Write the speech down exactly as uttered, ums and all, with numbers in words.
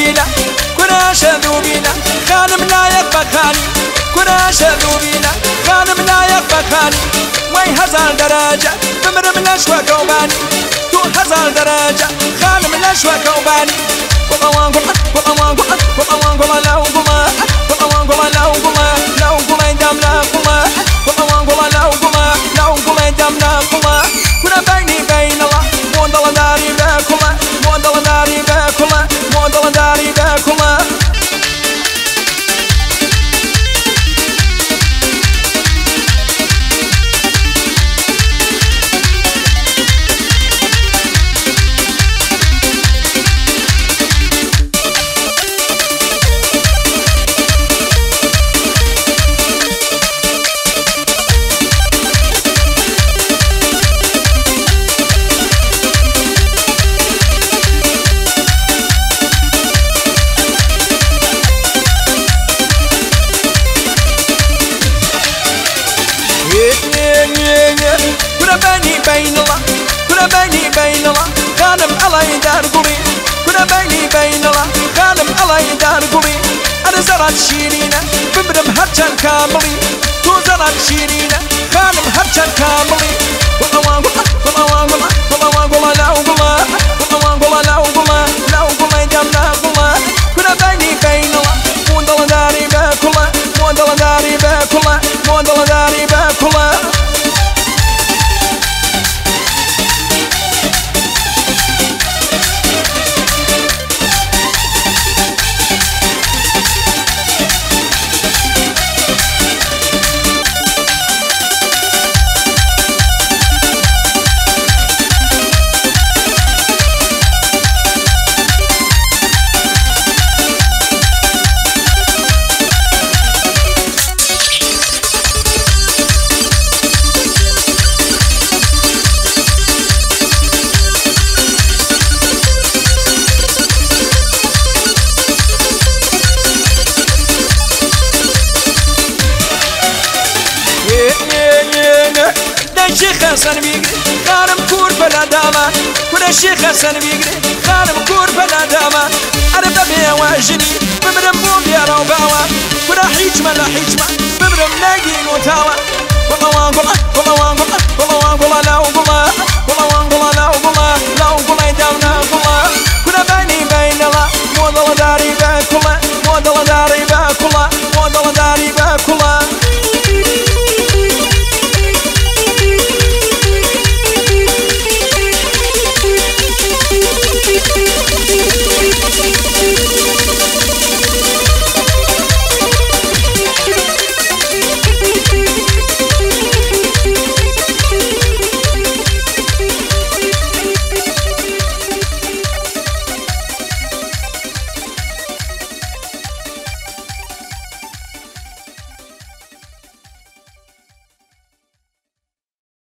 شذوبينا كنا شذوبينا خانم لا يقبى خاني كنا شذوبينا خانم لا يقبى خاني وي هزار درجة بمرم لشوى كوباني تو هزار درجة خانم لشوى كوباني وطوان قمع وطوان قمع وطوان قمع لو قمع وطوان قمع لو قمع لو قمع دم لا قمع وطوان قمع لو قمع لو قمع دم لا قمع كنا بيني بين الله موندل داري باكما موندل داري باكما موندل داري باكما كنا بيني بين الله كنا بيني بين الله خانم الله يدار قري كنا بيني بين الله خانم الله يدار قري أنا زرعت شيرينة بمرم هرجان كاملي تو زرعت شيرينة خانم هرجان كاملي والله والله والله والله والله والله لا والله والله والله لا والله لا والله دم لا والله كنا بيني بين الله موندل داري باكله موندل داري باكله موندل داري باكله الشيخ حسن بيقري خارم كور بلا داما كل الشيخ حسن بيقري خارم كور بلا داما أنا ببيع واجني بمرم بوم يا روباوا كل حيجمة لا حيجمة بمرم لاقي وتاوا والله والله